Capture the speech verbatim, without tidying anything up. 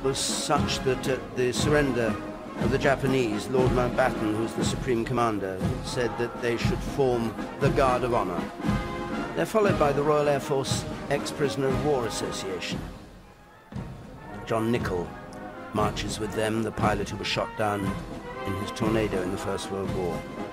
was such that at the surrender of the Japanese, Lord Mountbatten, who was the Supreme Commander, said that they should form the Guard of Honor. They're followed by the Royal Air Force Ex-Prisoner of War Association. John Nichol marches with them, the pilot who was shot down in his Tornado in the First World War.